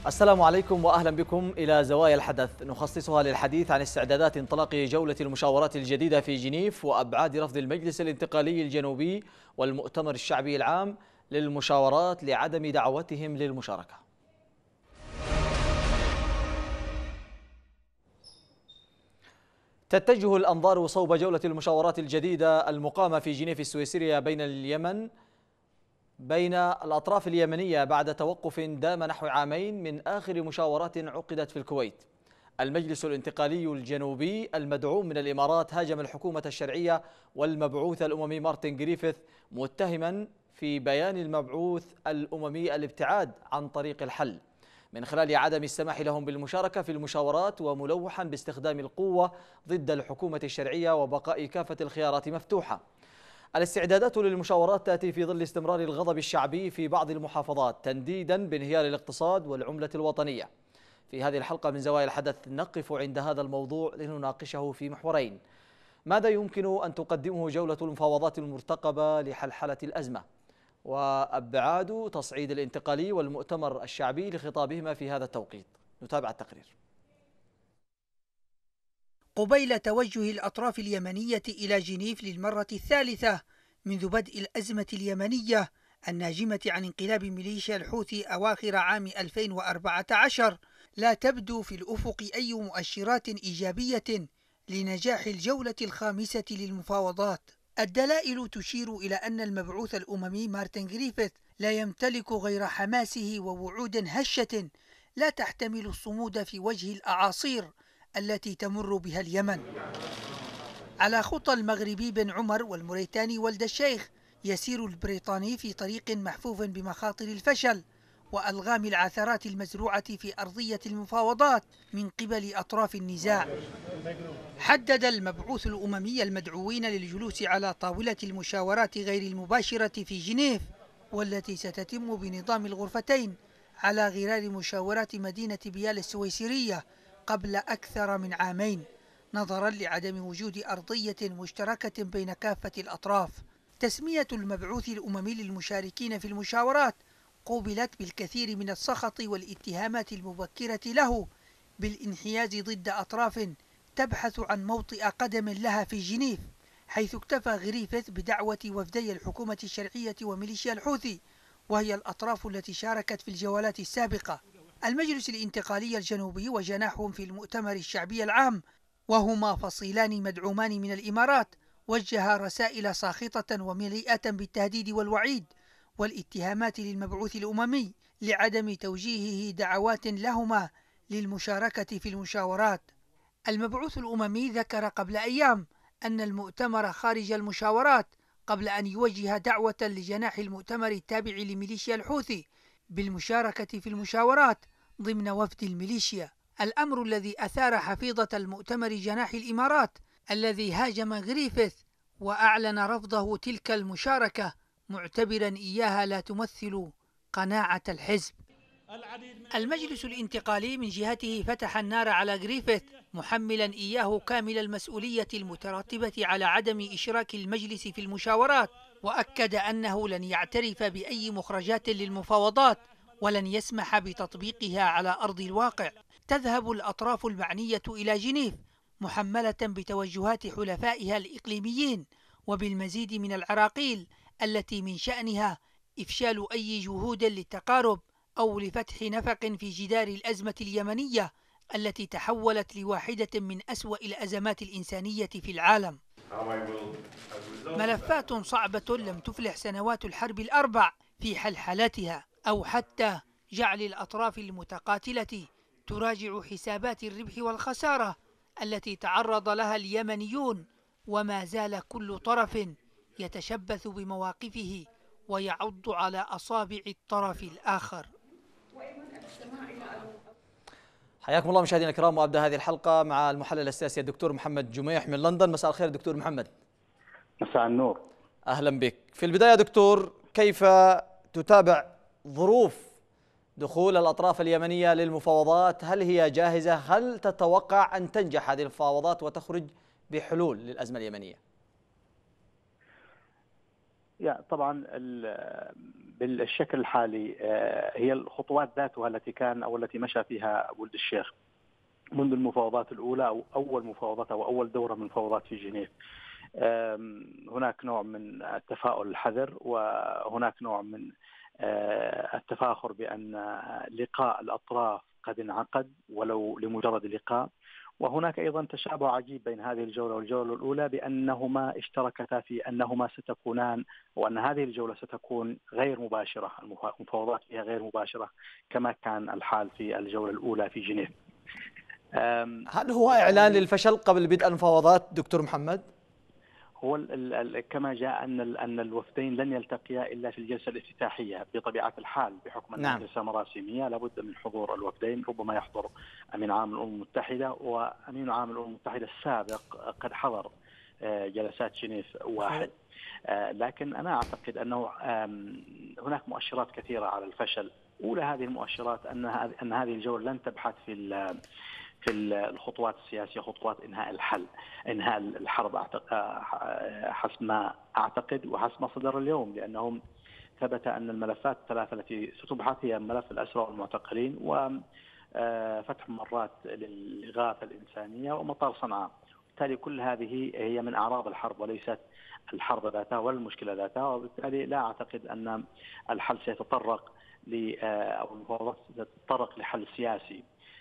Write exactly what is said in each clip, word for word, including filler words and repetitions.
السلام عليكم وأهلا بكم إلى زوايا الحدث، نخصصها للحديث عن استعدادات انطلاق جولة المشاورات الجديدة في جنيف وأبعاد رفض المجلس الانتقالي الجنوبي والمؤتمر الشعبي العام للمشاورات لعدم دعوتهم للمشاركة. تتجه الأنظار صوب جولة المشاورات الجديدة المقامة في جنيف السويسرية بين اليمن بين الأطراف اليمنية بعد توقف دام نحو عامين من آخر مشاورات عقدت في الكويت. المجلس الانتقالي الجنوبي المدعوم من الإمارات هاجم الحكومة الشرعية والمبعوث الأممي مارتن جريفيث، متهما في بيان المبعوث الأممي الابتعاد عن طريق الحل من خلال عدم السماح لهم بالمشاركة في المشاورات، وملوحا باستخدام القوة ضد الحكومة الشرعية وبقاء كافة الخيارات مفتوحة. الاستعدادات للمشاورات تأتي في ظل استمرار الغضب الشعبي في بعض المحافظات تنديدا بانهيار الاقتصاد والعملة الوطنية. في هذه الحلقة من زوايا الحدث نقف عند هذا الموضوع لنناقشه في محورين: ماذا يمكن أن تقدمه جولة المفاوضات المرتقبة لحلحلة الأزمة؟ وأبعاد تصعيد الانتقالي والمؤتمر الشعبي لخطابهما في هذا التوقيت. نتابع التقرير. قبيل توجه الأطراف اليمنية إلى جنيف للمرة الثالثة منذ بدء الأزمة اليمنية الناجمة عن انقلاب ميليشيا الحوثي أواخر عام ألفين وأربعة عشر، لا تبدو في الأفق أي مؤشرات إيجابية لنجاح الجولة الخامسة للمفاوضات. الدلائل تشير إلى أن المبعوث الأممي مارتن جريفيث لا يمتلك غير حماسه ووعود هشة لا تحتمل الصمود في وجه الأعاصير التي تمر بها اليمن. على خطى المغربي بن عمر والموريتاني ولد الشيخ يسير البريطاني في طريق محفوف بمخاطر الفشل وألغام العثرات المزروعة في أرضية المفاوضات من قبل أطراف النزاع. حدد المبعوث الأممي المدعوين للجلوس على طاولة المشاورات غير المباشرة في جنيف، والتي ستتم بنظام الغرفتين على غرار مشاورات مدينة بيال السويسرية قبل أكثر من عامين، نظرا لعدم وجود أرضية مشتركة بين كافة الأطراف. تسمية المبعوث الأممي للمشاركين في المشاورات قوبلت بالكثير من السخط والاتهامات المبكرة له بالانحياز ضد أطراف تبحث عن موطئ قدم لها في جنيف، حيث اكتفى غريفيث بدعوة وفدي الحكومة الشرعية وميليشيا الحوثي، وهي الأطراف التي شاركت في الجولات السابقة. المجلس الانتقالي الجنوبي وجناحهم في المؤتمر الشعبي العام، وهما فصيلان مدعومان من الإمارات، وجه رسائل ساخطة ومليئة بالتهديد والوعيد والاتهامات للمبعوث الأممي لعدم توجيهه دعوات لهما للمشاركة في المشاورات. المبعوث الأممي ذكر قبل أيام أن المؤتمر خارج المشاورات قبل أن يوجه دعوة لجناح المؤتمر التابع لميليشيا الحوثي بالمشاركة في المشاورات ضمن وفد الميليشيا، الأمر الذي أثار حفيظة المؤتمر جناح الإمارات الذي هاجم غريفيث وأعلن رفضه تلك المشاركة، معتبرا إياها لا تمثل قناعة الحزب. المجلس الانتقالي من جهته فتح النار على غريفيث، محملا إياه كامل المسؤولية المترتبة على عدم إشراك المجلس في المشاورات، وأكد أنه لن يعترف بأي مخرجات للمفاوضات ولن يسمح بتطبيقها على أرض الواقع. تذهب الأطراف المعنية إلى جنيف محملة بتوجهات حلفائها الإقليميين وبالمزيد من العراقيل التي من شأنها إفشال أي جهود للتقارب أو لفتح نفق في جدار الأزمة اليمنية التي تحولت لواحدة من أسوأ الأزمات الإنسانية في العالم. ملفات صعبة لم تفلح سنوات الحرب الأربع في حلحلتها، أو حتى جعل الأطراف المتقاتلة تراجع حسابات الربح والخسارة التي تعرض لها اليمنيون، وما زال كل طرف يتشبث بمواقفه ويعض على أصابع الطرف الآخر. حياكم الله مشاهدينا الكرام، وأبدأ هذه الحلقة مع المحلل السياسي الدكتور محمد جميح من لندن. مساء الخير دكتور محمد. مساء النور. أهلا بك. في البداية دكتور، كيف تتابع ظروف دخول الأطراف اليمنية للمفاوضات؟ هل هي جاهزة؟ هل تتوقع أن تنجح هذه المفاوضات وتخرج بحلول للأزمة اليمنية؟ يا طبعا بالشكل الحالي هي الخطوات ذاتها التي كان أو التي مشى فيها ولد الشيخ منذ المفاوضات الأولى أو أول مفاوضات أو أول دورة من المفاوضات في جنيف. هناك نوع من التفاؤل الحذر، وهناك نوع من التفاخر بأن لقاء الأطراف قد انعقد ولو لمجرد اللقاء. وهناك أيضا تشابه عجيب بين هذه الجولة والجولة الأولى بأنهما اشتركتا في أنهما ستكونان، وأن هذه الجولة ستكون غير مباشرة، المفاوضات فيها غير مباشرة كما كان الحال في الجولة الأولى في جنيف. هل هو إعلان للفشل قبل بدء المفاوضات دكتور محمد؟ هو ال ال كما جاء أن ان الوفدين لن يلتقيا إلا في الجلسة الافتتاحية بطبيعة الحال، بحكم أن نعم. الجلسة مراسمية لابد من حضور الوفدين، ربما يحضر أمين عام الأمم المتحدة، وأمين عام الأمم المتحدة السابق قد حضر جلسات جنيف واحد. لكن أنا أعتقد أنه هناك مؤشرات كثيرة على الفشل. أولى هذه المؤشرات أن أن هذه الجولة لن تبحث في في الخطوات السياسية، خطوات إنهاء الحل إنهاء الحرب حسب ما أعتقد وحسب ما صدر اليوم، لأنهم ثبت أن الملفات الثلاثة التي ستبحث هي ملف الأسرى والمعتقلين وفتح ممرات للإغاثة الإنسانية ومطار صنعاء. بالتالي كل هذه هي من أعراض الحرب وليست الحرب ذاتها ولا المشكلة ذاتها، وبالتالي لا أعتقد أن الحل سيتطرق ل أو المفاوضات ستتطرق لحل سياسي،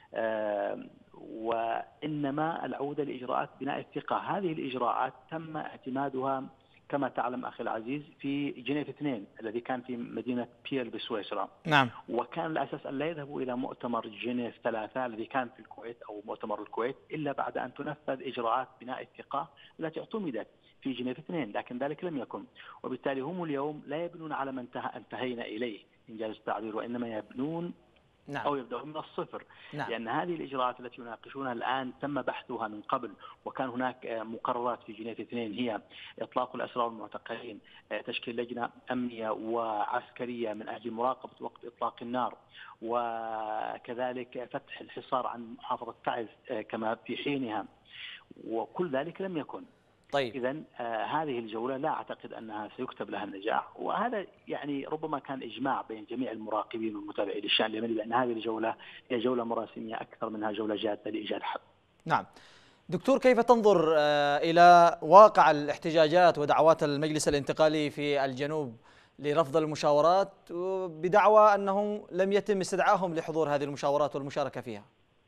وإنما العودة لإجراءات بناء الثقة. هذه الإجراءات تم اعتمادها كما تعلم أخي العزيز في جنيف اثنين الذي كان في مدينة بيير بسويسرا. نعم. وكان الأساس أن لا يذهبوا إلى مؤتمر جنيف ثلاثة الذي كان في الكويت أو مؤتمر الكويت إلا بعد أن تنفذ إجراءات بناء الثقة التي اعتمدت في جنيف اثنين، لكن ذلك لم يكن. وبالتالي هم اليوم لا يبنون على ما انتهينا إليه إن جاز التعبير، وإنما يبنون نعم. أو يبدأون من الصفر. نعم. لأن هذه الإجراءات التي يناقشونها الآن تم بحثها من قبل، وكان هناك مقررات في جنيف اثنين هي إطلاق الأسرى والمعتقلين، تشكيل لجنة أمنية وعسكرية من أجل مراقبة وقت إطلاق النار، وكذلك فتح الحصار عن محافظة تعز كما في حينها، وكل ذلك لم يكن. طيب. إذن آه هذه الجولة لا أعتقد أنها سيكتب لها النجاح، وهذا يعني ربما كان إجماع بين جميع المراقبين والمتابعين للشأن اليمني بأن هذه الجولة هي جولة مراسمية أكثر منها جولة جادة لإيجاد حل. نعم. دكتور، كيف تنظر آه إلى واقع الاحتجاجات ودعوات المجلس الانتقالي في الجنوب لرفض المشاورات بدعوى أنه لم يتم استدعائهم لحضور هذه المشاورات والمشاركة فيها؟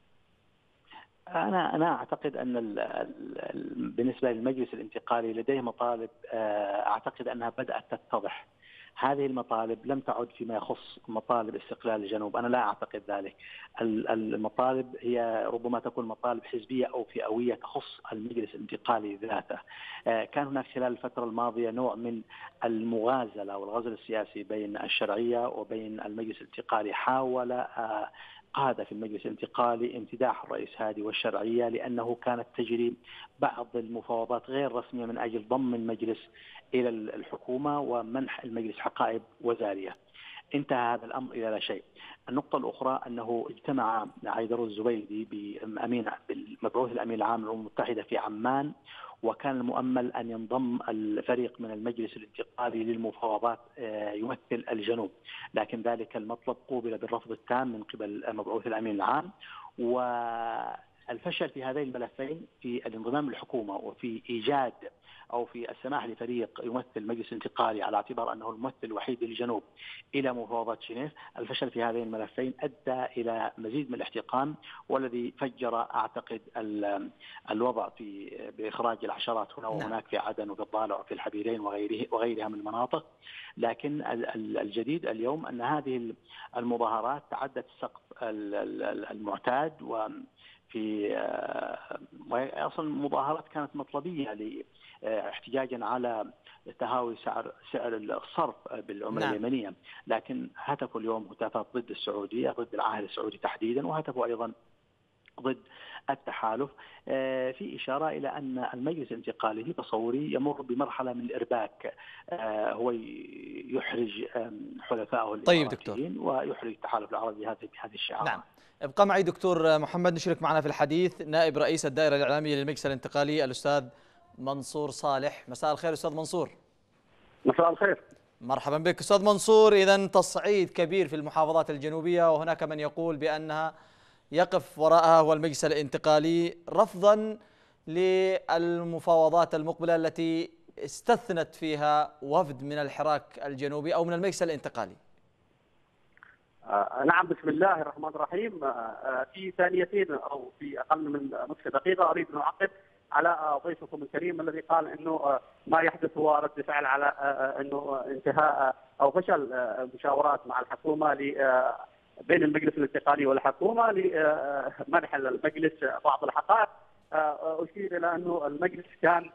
أنا أنا أعتقد أن ال ال بالنسبة للمجلس الانتقالي لديه مطالب أعتقد أنها بدأت تتضح. هذه المطالب لم تعد فيما يخص مطالب استقلال الجنوب، أنا لا أعتقد ذلك. المطالب هي ربما تكون مطالب حزبية أو فئوية تخص المجلس الانتقالي ذاته. كان هناك خلال الفترة الماضية نوع من المغازلة والغزل السياسي بين الشرعية وبين المجلس الانتقالي. حاول قادة في المجلس الانتقالي امتداح الرئيس هادي والشرعية لأنه كانت تجري بعض المفاوضات غير رسمية من أجل ضم المجلس إلى الحكومة ومنح المجلس حقائب وزارية. انتهى هذا الأمر إلى لا شيء. النقطة الأخرى أنه اجتمع عيدر الزبيدي بأمين بالمبعوث الأمين العام للأمم المتحدة في عمان، وكان المؤمل أن ينضم الفريق من المجلس الانتقالي للمفاوضات يمثل الجنوب، لكن ذلك المطلب قوبل بالرفض التام من قبل مبعوث الأمين العام. والفشل في هذين الملفين في الانضمام للحكومة وفي إيجاد أو في السماح لفريق يمثل المجلس الانتقالي على اعتبار أنه الممثل الوحيد للجنوب إلى مفاوضات جنيف، الفشل في هذين الملفين أدى إلى مزيد من الاحتقان، والذي فجر أعتقد الوضع في بإخراج العشرات هنا وهناك في عدن وفي الضالع وفي الحبيرين وغيره وغيرها من المناطق. لكن الجديد اليوم أن هذه المظاهرات تعدت السقف المعتاد، و في اصلا المظاهرات كانت مطلبيه لاحتجاجا على تهاوي سعر سعر الصرف بالعمله نعم. اليمنيه، لكن هتفوا اليوم هتافات ضد السعوديه، ضد العاهل السعودي تحديدا، وهتفوا ايضا ضد التحالف، في إشارة إلى أن المجلس الانتقالي في تصوري يمر بمرحلة من الإرباك، هو يحرج حلفائه الإماراتيين ويحرج التحالف العربي هذه بهذه الشعارات. نعم. ابقى معي دكتور محمد، نشرك معنا في الحديث نائب رئيس الدائرة الإعلامية للمجلس الانتقالي الأستاذ منصور صالح. مساء الخير أستاذ منصور. مساء الخير. مرحبا بك أستاذ منصور. إذن تصعيد كبير في المحافظات الجنوبية، وهناك من يقول بأنها يقف وراءها هو المجلس الانتقالي رفضا للمفاوضات المقبلة التي استثنت فيها وفد من الحراك الجنوبي أو من المجلس الانتقالي. آه نعم، بسم الله الرحمن الرحيم. آه في ثانيتين أو في أقل من نصف دقيقة أريد أن أعقب على ضيفكم الكريم الذي قال انه ما يحدث هو رد فعل على انه انتهاء او فشل المشاورات مع الحكومه بين المجلس الانتقالي والحكومه لمنح المجلس بعض الحقائق. اشير الى انه المجلس كان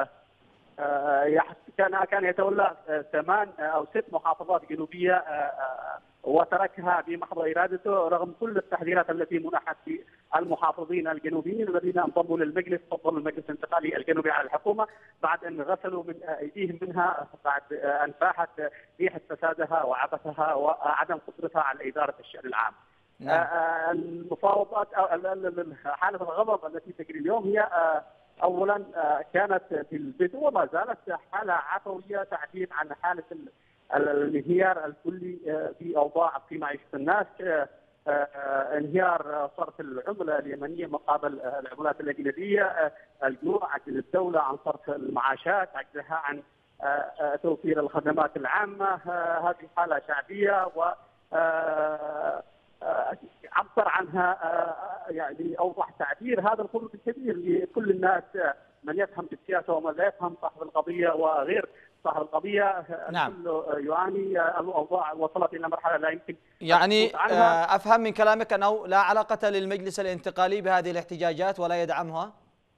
كان كان يتولى ثمان او ست محافظات جنوبيه وتركها بمحض ارادته رغم كل التحذيرات التي منحت للمحافظين الجنوبيين الذين انضموا للمجلس، فضلوا المجلس الانتقالي الجنوبي على الحكومه بعد ان غسلوا من ايديهم منها، بعد ان فاحت ريحه فسادها وعبثها وعدم قدرتها على اداره الشان العام. نعم. المفاوضات حاله الغضب التي تجري اليوم هي اولا كانت في البدء وما زالت حاله عفويه تعبير عن حاله الانهيار الكلي في اوضاع في معيشه الناس، انهيار صرف العمله اليمنيه مقابل العملات الاجنبيه، الجوع، عجز الدوله عن صرف المعاشات، عجزها عن توفير الخدمات العامه. هذه حاله شعبيه و عبر عنها يعني اوضح تعبير هذا الخروج الكبير لكل الناس، من يفهم بالسياسه ومن لا يفهم صاحب القضيه وغير صاحب القضيه. نعم. الكل يعاني، الاوضاع وصلت الى مرحله لا يمكن يعني افهم من كلامك انه لا علاقه للمجلس الانتقالي بهذه الاحتجاجات ولا يدعمها؟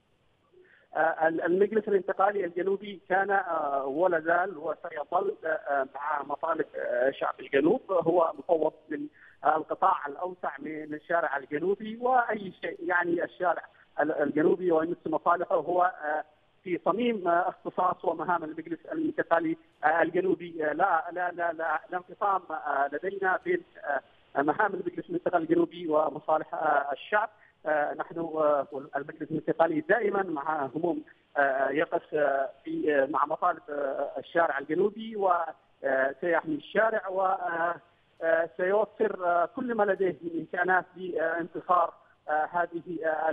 المجلس الانتقالي الجنوبي كان ولا زال وسيظل مع مطالب شعب الجنوب، هو مفوض من القطاع الاوسع من الشارع الجنوبي، واي شيء يعني الشارع الجنوبي ويمس مصالحه هو في صميم اختصاص ومهام المجلس الانتقالي الجنوبي. لا لا لا لا, لا انفصام لدينا بين مهام المجلس الانتقالي الجنوبي ومصالح الشعب. نحن المجلس الانتقالي دائما مع هموم يقف في مع مطالب الشارع الجنوبي وسيحمي الشارع وسيوفر كل ما لديه من امكانات لانتصار هذه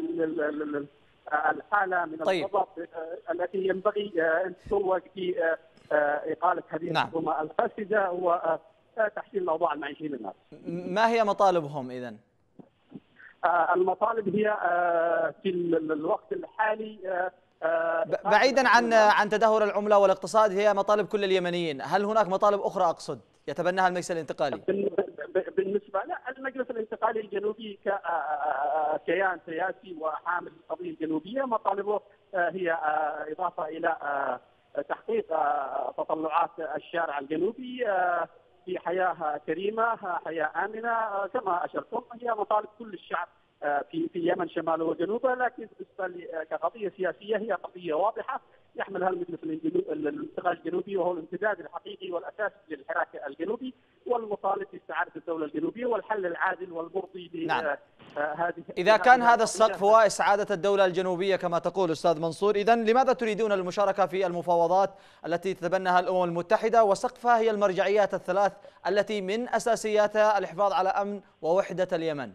الحاله من طيب. الغضب التي ينبغي ان تسوق في اقاله هذه الحكومه الفاسده وتحسين الاوضاع المعيشيه للناس. ما هي مطالبهم اذا؟ المطالب هي في الوقت الحالي بعيدا عن عن تدهور العمله والاقتصاد، هي مطالب كل اليمنيين، هل هناك مطالب اخرى اقصد يتبناها المجلس الانتقالي؟ بالنسبه لا، المجلس الانتقالي الجنوبي ككيان سياسي وحامل القضيه الجنوبيه مطالبه هي اضافه الى تحقيق تطلعات الشارع الجنوبي في حياه كريمه، حياه امنه، كما اشرتم هي مطالب كل الشعب في في اليمن شماله وجنوبه، لكن بالنسبه كقضيه سياسيه هي قضيه واضحه يحملها المجلس الانتقالي الجنوبي، وهو الامتداد الحقيقي والاساسي للحراك الجنوبي والمطالب باستعاده الدوله الجنوبيه والحل العادل والمرضي لهذه. نعم. اذا كان هذا السقف هو استعاده الدوله الجنوبيه كما تقول استاذ منصور، اذا لماذا تريدون المشاركه في المفاوضات التي تتبناها الامم المتحده وسقفها هي المرجعيات الثلاث التي من اساسياتها الحفاظ على امن ووحده اليمن؟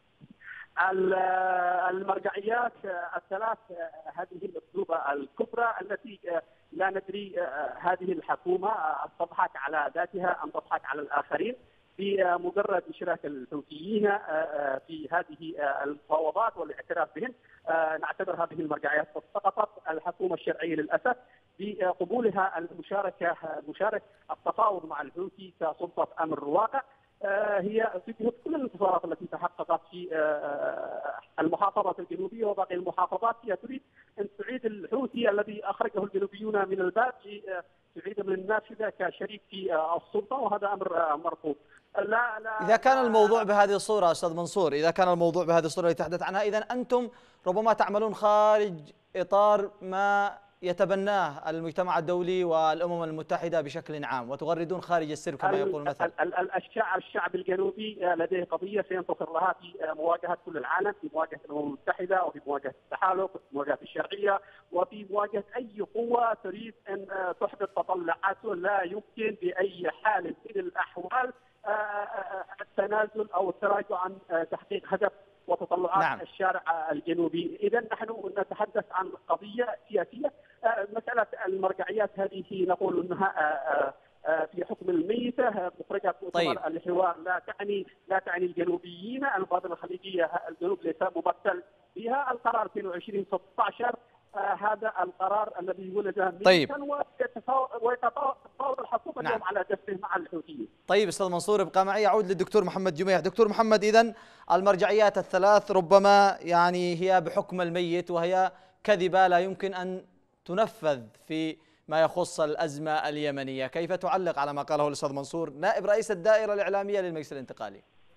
المرجعيات الثلاث هذه الاسلوبه الكبرى التي لا ندري هذه الحكومه تضحك على ذاتها ام تضحك على الاخرين بمجرد اشراك الحوثيين في هذه المفاوضات والاعتراف بهم. نعتبر هذه المرجعيات قد سقطت الحكومه الشرعيه للاسف بقبولها المشاركه مشاركه التفاوض مع الحوثي كسلطه امر واقع. هي في كل الانتصارات التي تحققت في المحافظات الجنوبيه وباقي المحافظات هي تريد ان تعيد الحوثي الذي اخرجه الجنوبيون من الباب تعيد من النافذه كشريك في السلطه، وهذا امر مرفوض. لا لا اذا كان الموضوع بهذه الصوره استاذ منصور، اذا كان الموضوع بهذه الصوره اللي تحدث عنها، اذا انتم ربما تعملون خارج اطار ما يتبناه المجتمع الدولي والأمم المتحدة بشكل عام وتغردون خارج السرب كما يقول المثل؟ الشعب الشعب الجنوبي لديه قضية سينتصر لها في مواجهة كل العالم، في مواجهة الأمم المتحدة وفي مواجهة التحالف وفي مواجهة الشرعية وفي مواجهة أي قوة تريد أن تحدث تطلعاته. لا يمكن بأي حال من الأحوال التنازل أو التراجع عن تحقيق هدف وتطلعات نعم. الشارع الجنوبي. إذا نحن نتحدث عن قضية سياسية. مسألة المرجعيات هذه نقول أنها في حكم الميتة مخرجة مؤتمر طيب. الحوار لا تعني لا تعني الجنوبيين. المبادرة الخليجية الجنوب ليس ممثل فيها. القرار اثنين وعشرين ستة عشر هذا القرار الذي ولد طيب. ويتفاوض الحكومة نعم. اليوم على جلسة مع الحوثيين. طيب استاذ منصور ابقى معي. اعود للدكتور محمد جميح. دكتور محمد، اذا المرجعيات الثلاث ربما يعني هي بحكم الميت وهي كذبة لا يمكن ان تنفذ في ما يخص الازمة اليمنية. كيف تعلق على ما قاله الاستاذ منصور نائب رئيس الدائرة الإعلامية للمجلس الانتقالي؟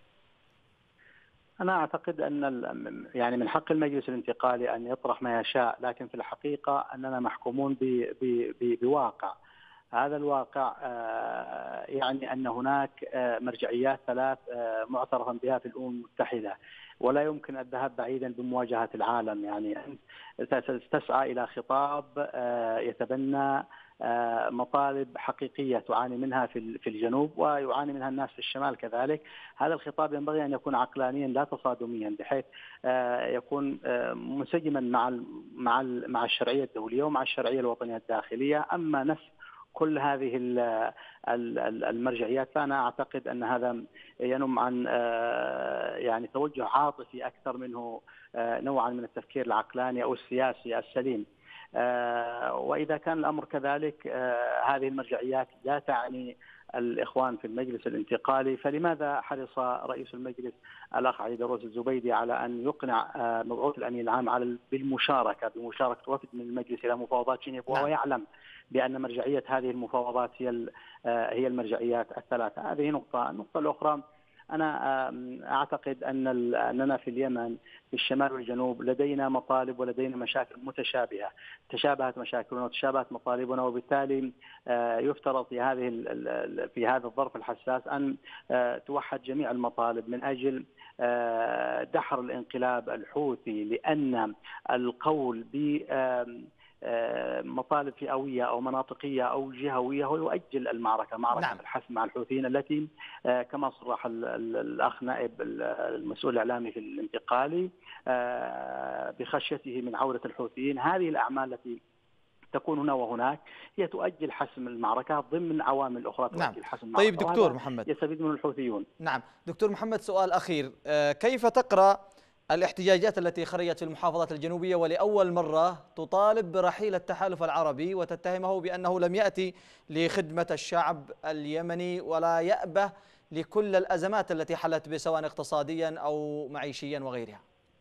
أنا أعتقد أن يعني من حق المجلس الانتقالي أن يطرح ما يشاء، لكن في الحقيقة أننا محكومون بواقع. هذا الواقع يعني أن هناك مرجعيات ثلاث معترفا بها في الأمم المتحدة، ولا يمكن الذهاب بعيدا بمواجهة العالم. يعني تسعى إلى خطاب يتبنى مطالب حقيقية تعاني منها في في الجنوب ويعاني منها الناس في الشمال كذلك. هذا الخطاب ينبغي أن يكون عقلانيا لا تصادميا، بحيث يكون منسجما مع مع مع الشرعية الدولية ومع الشرعية الوطنية الداخلية. أما نفس كل هذه المرجعيات فأنا أعتقد أن هذا ينم عن يعني توجه عاطفي أكثر منه نوعا من التفكير العقلاني أو السياسي السليم. وإذا كان الأمر كذلك هذه المرجعيات لا تعني الإخوان في المجلس الانتقالي، فلماذا حرص رئيس المجلس الأخ عيدروس الزبيدي على أن يقنع مبعوث الأمين العام على بالمشاركة بمشاركة وفد من المجلس إلى مفاوضات جنيف وهو يعلم بأن مرجعية هذه المفاوضات هي هي المرجعيات الثلاثة؟ هذه نقطة. النقطة الأخرى، أنا أعتقد أن أننا في اليمن في الشمال والجنوب لدينا مطالب ولدينا مشاكل متشابهة، تشابهت مشاكلنا وتشابهت مطالبنا، وبالتالي يفترض في هذه في هذا الظرف الحساس أن توحد جميع المطالب من أجل دحر الانقلاب الحوثي، لأن القول ب مطالب فئوية أو مناطقية أو جهوية هو يؤجل المعركة، معركة نعم. الحسم مع الحوثيين التي كما صرح الأخ نائب المسؤول الإعلامي في الانتقالي بخشيته من عودة الحوثيين. هذه الأعمال التي تكون هنا وهناك هي تؤجل حسم المعركة ضمن عوامل أخرى تؤجل نعم. حسم المعركة. طيب دكتور محمد، يستفيد من الحوثيون. نعم دكتور محمد، سؤال أخير. كيف تقرأ الاحتجاجات التي خرجت في المحافظات الجنوبية ولأول مرة تطالب برحيل التحالف العربي وتتهمه بأنه لم يأتي لخدمة الشعب اليمني ولا يأبه لكل الأزمات التي حلت به سواء اقتصاديا أو معيشيا وغيرها؟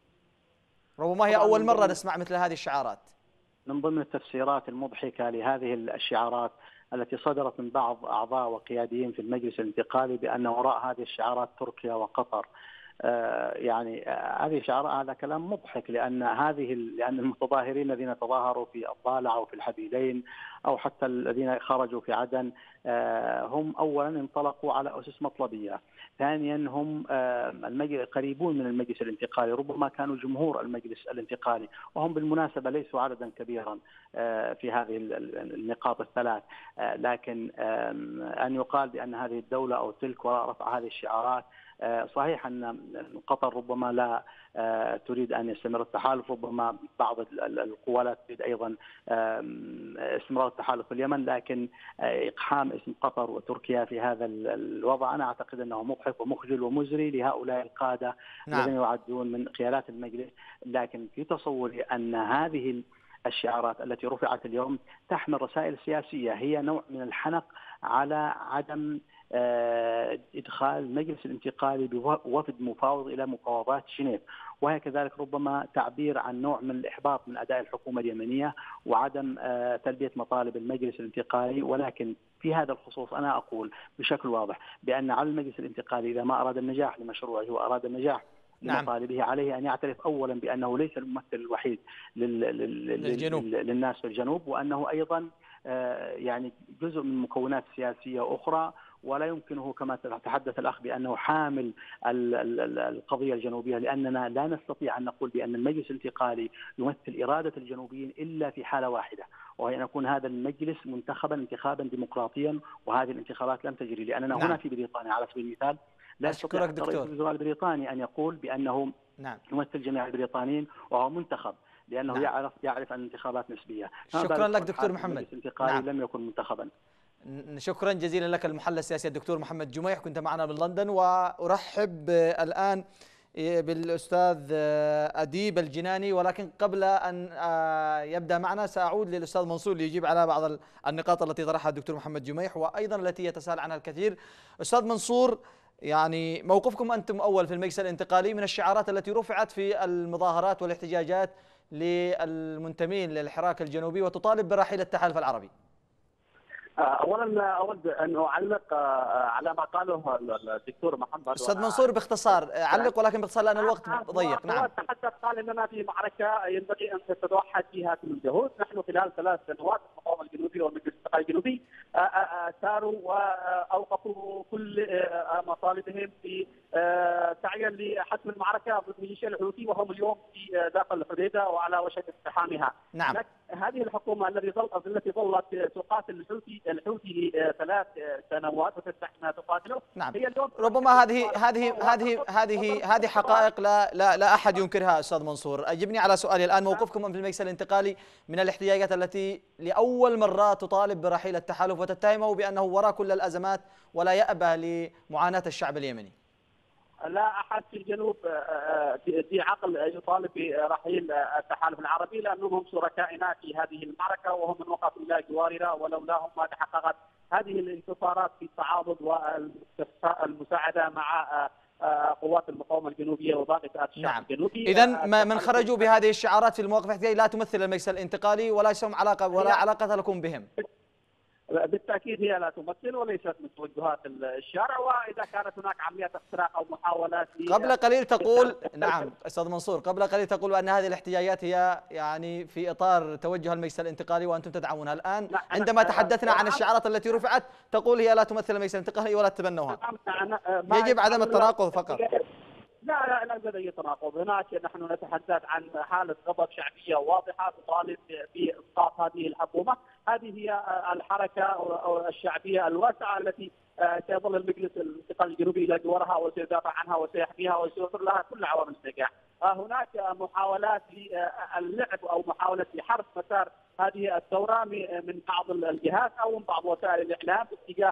ربما هي أول مرة نسمع مثل هذه الشعارات. من ضمن التفسيرات المضحكة لهذه الشعارات التي صدرت من بعض أعضاء وقياديين في المجلس الانتقالي بأن وراء هذه الشعارات تركيا وقطر. يعني هذه شعار هذا كلام مضحك، لأن هذه لأن المتظاهرين الذين تظاهروا في الضالع أو في الحبيبين أو حتى الذين خرجوا في عدن هم أولا انطلقوا على أسس مطلبية، ثانيا هم قريبون من المجلس الانتقالي، ربما كانوا جمهور المجلس الانتقالي، وهم بالمناسبة ليسوا عددا كبيرا في هذه النقاط الثلاث. لكن أن يقال بأن هذه الدولة أو تلك وراء رفع هذه الشعارات، صحيح أن قطر ربما لا تريد أن يستمر التحالف، ربما بعض القوى لا تريد أيضا استمرار التحالف في اليمن، لكن إقحام اسم قطر وتركيا في هذا الوضع أنا أعتقد أنه مضحك ومخجل ومزري لهؤلاء القادة نعم. الذين يعدون من قيادات المجلس. لكن في تصوري أن هذه الشعارات التي رفعت اليوم تحمل رسائل سياسية، هي نوع من الحنق على عدم إدخال المجلس الانتقالي بوفد مفاوض إلى مفاوضات جنيف، وهي كذلك ربما تعبير عن نوع من الإحباط من أداء الحكومة اليمنية وعدم تلبية مطالب المجلس الانتقالي. ولكن في هذا الخصوص أنا أقول بشكل واضح بأن على المجلس الانتقالي إذا ما أراد النجاح لمشروعه وأراد النجاح لمطالبه. عليه أن يعترف أولا بأنه ليس الممثل الوحيد للجنوب. للناس في الجنوب، وأنه أيضا يعني جزء من مكونات سياسية أخرى، ولا يمكنه كما تحدث الأخ بأنه حامل القضية الجنوبية، لأننا لا نستطيع أن نقول بأن المجلس الانتقالي يمثل إرادة الجنوبيين إلا في حالة واحدة، وهي أن يكون هذا المجلس منتخبا انتخابا ديمقراطيا، وهذه الانتخابات لم تجري. لأننا نعم. هنا في بريطانيا على سبيل المثال لا يستطيع الرئيس البريطاني أن يقول بأنه نعم. يمثل جميع البريطانيين وهو منتخب، لأنه نعم. يعرف يعرف أن الانتخابات نسبية. شكرا لك دكتور محمد. المجلس الانتقالي نعم. لم يكن منتخبا. شكرا جزيلا لك المحلل السياسي الدكتور محمد جميح، كنت معنا من لندن. وأرحب الآن بالأستاذ أديب الجناني، ولكن قبل أن يبدأ معنا سأعود للأستاذ منصور ليجيب على بعض النقاط التي طرحها الدكتور محمد جميح وأيضا التي يتساءل عنها الكثير. أستاذ منصور، يعني موقفكم أنتم أول في المجلس الانتقالي من الشعارات التي رفعت في المظاهرات والاحتجاجات للمنتمين للحراك الجنوبي وتطالب برحيل التحالف العربي؟ اولا اود ان اعلق على ما قاله الدكتور محمد. استاذ منصور باختصار علق، ولكن باختصار لان الوقت ضيق. نعم. هو تحدث قال اننا في معركه ينبغي ان تتوحد فيها كل الجهود. نحن خلال ثلاث سنوات المقاومه الجنوبيه والمجلس الانتقالي الجنوبي ساروا واوقفوا كل مطالبهم في سعيا لحسم المعركه ضد ميليشيا الحوثي، وهم اليوم في داخل الحديده وعلى وشك اقتحامها. نعم. هذه الحكومه التي ظلت التي ظلت تقاتل الحوثي الحوثي ثلاث سنوات وتستحمل تقاتله. نعم. هي اليوم ربما هذه هذه هذه هذه هذه حقائق لا لا لا احد ينكرها. استاذ منصور، اجبني على سؤالي الان. موقفكم في المجلس الانتقالي من الاحتجاجات التي لاول مره تطالب برحيل التحالف وتتهمه بانه وراء كل الازمات ولا يأبى لمعاناه الشعب اليمني؟ لا أحد في الجنوب ذي عقل يطالب برحيل التحالف العربي، لأنهم شركائنا في هذه المعركة وهم من وقفوا إلى جوارنا، ولولاهم ما تحققت هذه الانتصارات في التعاضد والمساعدة مع قوات المقاومة الجنوبية وباقي فئات الشعب نعم. الجنوبي. إذن من خرجوا بهذه الشعارات في المواقف الاحتجاجية لا تمثل المجلس الانتقالي ولا لهم علاقة ولا علاقة لكم بهم؟ بالتأكيد هي لا تمثل وليست من توجهات الشارع، وإذا كانت هناك عمليات اختراق أو محاولات قبل قليل تقول نعم أستاذ منصور، قبل قليل تقول أن هذه الاحتجاجات هي يعني في إطار توجه المجلس الانتقالي وأنتم تدعمونها. الآن عندما تحدثنا عن الشعارات التي رفعت تقول هي لا تمثل المجلس الانتقالي ولا تتبنوها. يجب عدم التناقض فقط. لا لا لا يوجد اي تناقض. هناك نحن نتحدث عن حاله غضب شعبيه واضحه تطالب باسقاط هذه الحكومه. هذه هي الحركه الشعبيه الواسعه التي سيظل المجلس الانتقالي الجنوبي الى جوارها وسيدافع عنها وسيحميها وسيوفر لها كل عوامل النجاح. هناك محاولات للعب او محاوله لحرف مسار هذه الثوره من بعض الجهات او من بعض وسائل الاعلام باتجاه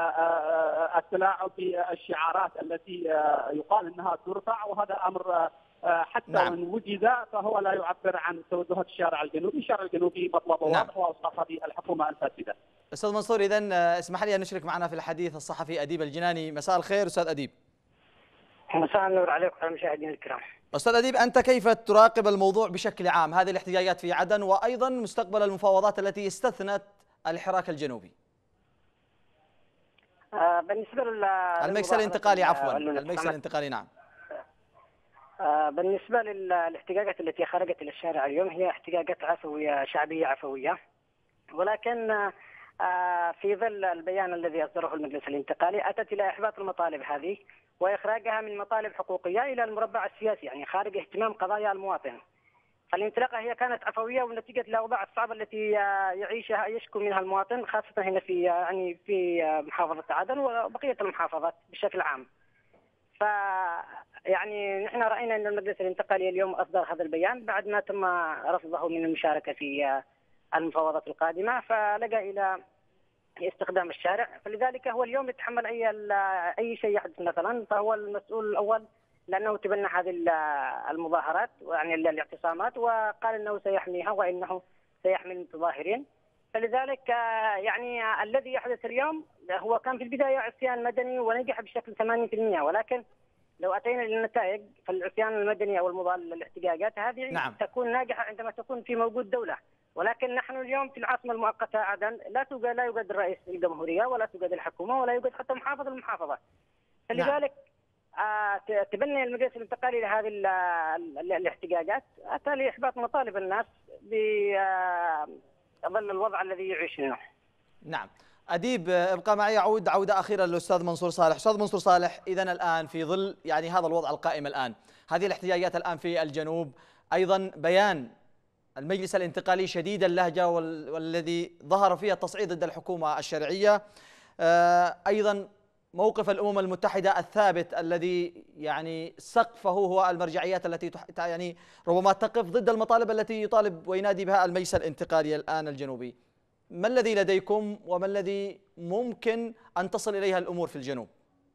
التلاعب بالشعارات التي يقال انها ترفع، وهذا امر حتى نعم. من وجد فهو لا يعبر عن توجهات الشارع الجنوبي. الشارع الجنوبي مطلبه نعم. واضح واسقاط هذه الحكومه الفاسده. استاذ منصور، اذا اسمح لي ان نشرك معنا في الحديث الصحفي اديب الجناني. مساء الخير استاذ اديب. مساء النور عليكم وعلى المشاهدين الكرام. أستاذ أديب، أنت كيف تراقب الموضوع بشكل عام، هذه الاحتجاجات في عدن وأيضا مستقبل المفاوضات التي استثنت الحراك الجنوبي؟ آه بالنسبة للمجلس الانتقالي عفوا المجلس الانتقالي نعم. آه بالنسبة للاحتجاجات التي خرجت إلى الشارع اليوم هي احتجاجات عفوية شعبية عفوية، ولكن آه في ظل البيان الذي أصدره المجلس الانتقالي أتت إلى إحباط المطالب هذه وإخراجها من مطالب حقوقية إلى المربع السياسي، يعني خارج اهتمام قضايا المواطن. فالانطلاقة هي كانت عفوية ونتيجة الأوضاع الصعبة التي يعيشها يشكو منها المواطن، خاصة هنا في يعني في محافظة عدن وبقية المحافظات بشكل عام. ف يعني نحن رأينا أن المجلس الانتقالي اليوم أصدر هذا البيان بعد ما تم رفضه من المشاركة في المفاوضات القادمة، فلجأ إلى استخدام الشارع. فلذلك هو اليوم يتحمل اي اي شيء يحدث مثلا، فهو المسؤول الاول لانه تبنى هذه المظاهرات يعني الاعتصامات وقال انه سيحميها وانه سيحمي المتظاهرين. فلذلك يعني الذي يحدث اليوم هو كان في البدايه عصيان مدني ونجح بشكل ثمانين بالمئة، ولكن لو اتينا للنتائج فالعصيان المدني او المضاد للاحتجاجات هذه نعم. تكون ناجحه عندما تكون في موجود دوله. ولكن نحن اليوم في العاصمه المؤقته عدن لا توجد لا يوجد رئيس الجمهوريه ولا توجد الحكومه ولا يوجد حتى محافظ المحافظه. فلذلك تبني المجلس الانتقالي لهذه الاحتجاجات أتى لإحباط مطالب الناس بظل الوضع الذي يعيشونه. نعم. أديب ابقى معي، أعود عودة أخيرة للأستاذ منصور صالح. أستاذ منصور صالح، إذن الآن في ظل يعني هذا الوضع القائم الآن، هذه الاحتجاجات الآن في الجنوب، أيضا بيان المجلس الانتقالي شديد اللهجة والذي ظهر فيه التصعيد ضد الحكومة الشرعية، أيضا موقف الأمم المتحدة الثابت الذي يعني سقفه هو المرجعيات التي يعني ربما تقف ضد المطالب التي يطالب وينادي بها المجلس الانتقالي الآن الجنوبي. ما الذي لديكم وما الذي ممكن أن تصل إليها الأمور في الجنوب؟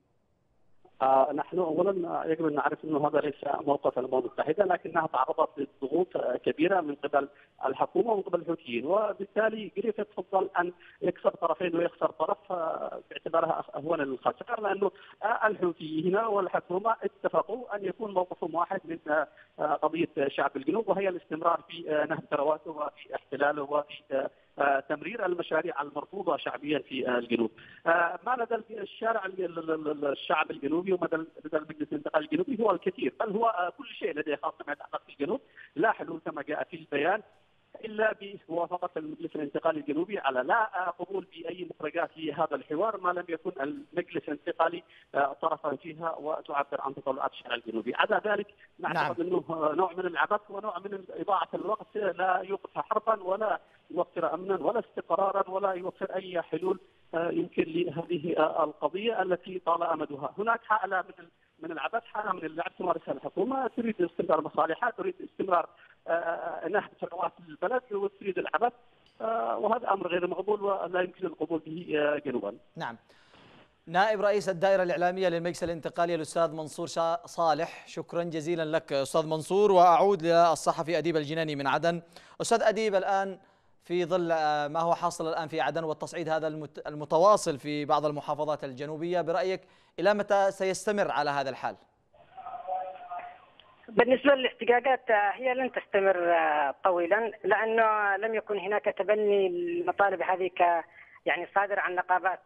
آه نحن اولا يجب ان نعرف انه هذا ليس موقف الامم المتحده، لكنها تعرضت لضغوط كبيره من قبل الحكومه ومن قبل الحوثيين، وبالتالي جريفيث تفضل ان يكسر طرفين ويخسر طرف باعتبارها اهون للخسائر، لانه الحوثيين والحكومه اتفقوا ان يكون موقفهم واحد من قضيه شعب الجنوب، وهي الاستمرار في نهب ثرواته وفي احتلاله وفي تمرير المشاريع المرفوضه شعبيا في الجنوب. ما لدى الشارع الشعب الجنوبي ومدى لدى المجلس الانتقالي الجنوبي هو الكثير، بل هو كل شيء لديه خاصه ما يتعلق في الجنوب، لا حلول كما جاء في البيان الا بموافقه المجلس الانتقالي الجنوبي على لا قبول باي مخرجات لهذا الحوار ما لم يكن المجلس الانتقالي طرفا فيها وتعبر عن تطلعات الشارع الجنوبي. عدا ذلك نعتقد انه نوع من العبث ونوع من اضاعه الوقت، لا يوقف حربا ولا يوفر امنا ولا استقرارا ولا يوفر اي حلول يمكن لهذه القضيه التي طال امدها. هناك حاله من من العبث، حاله من اللعب تمارسها الحكومه، تريد استمرار مصالحها، تريد استمرار نهب ثروات البلد وتريد العبث، وهذا امر غير مقبول ولا يمكن القبول به جنوبا. نعم. نائب رئيس الدائرة الإعلامية للمجلس الانتقالي الأستاذ منصور صالح، شكرا جزيلا لك أستاذ منصور. وأعود للصحفي أديب الجناني من عدن. أستاذ أديب، الآن في ظل ما هو حاصل الآن في عدن والتصعيد هذا المتواصل في بعض المحافظات الجنوبية، برأيك إلى متى سيستمر على هذا الحال؟ بالنسبة للاحتجاجات هي لن تستمر طويلا، لأنه لم يكن هناك تبني المطالب هذه ك يعني صادر عن نقابات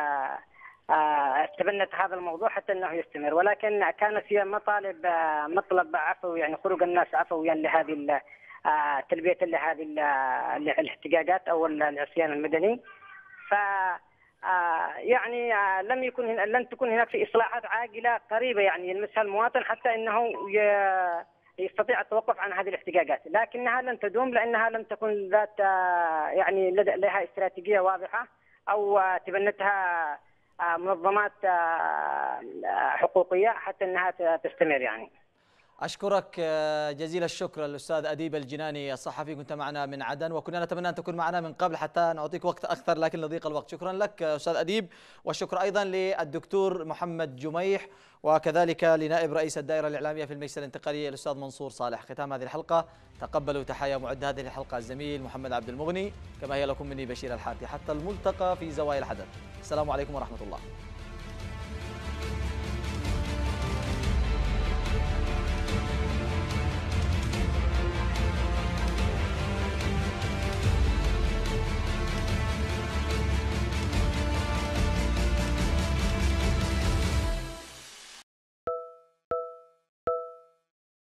تبنت هذا الموضوع حتى انه يستمر، ولكن كانت هي مطالب مطلب عفوي، يعني خروج الناس عفويا لهذه تلبية لهذه الاحتجاجات او العصيان المدني. ف يعني لم يكن لن تكون هناك في اصلاحات عاجله قريبه يعني يلمسها المواطن حتى انه يستطيع التوقف عن هذه الاحتجاجات، لكنها لن تدوم لانها لم تكن ذات يعني لها استراتيجية واضحة او تبنتها منظمات حقوقية حتى انها تستمر. يعني أشكرك جزيل الشكر الأستاذ أديب الجناني الصحفي، كنت معنا من عدن وكنا نتمنى أن تكون معنا من قبل حتى نعطيك وقت أكثر لكن لضيق الوقت. شكرا لك أستاذ أديب، والشكر أيضا للدكتور محمد جميح وكذلك لنائب رئيس الدائرة الإعلامية في المجلس الانتقالي الأستاذ منصور صالح. ختام هذه الحلقة، تقبلوا تحايا معد هذه الحلقة الزميل محمد عبد المغني، كما هي لكم مني بشير الحارثي. حتى الملتقى في زوايا الحدث. السلام عليكم ورحمة الله.